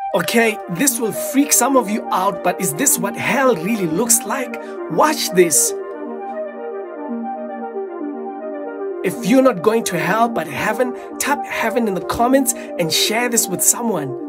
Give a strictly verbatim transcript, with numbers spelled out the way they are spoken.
Okay, this will freak some of you out, but is this what hell really looks like? Watch this. If you're not going to hell but heaven, type heaven in the comments and share this with someone.